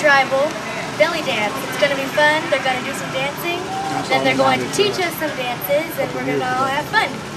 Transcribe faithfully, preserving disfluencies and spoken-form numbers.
tribal belly dance. It's going to be fun. They're going to do some dancing. Then they're going to teach us some dances, and we're going to all have fun.